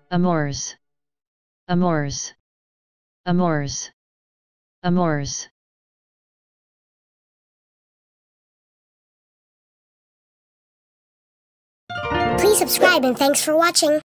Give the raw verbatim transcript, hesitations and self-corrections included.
amours, amours, amours, amours. Please subscribe and thanks for watching.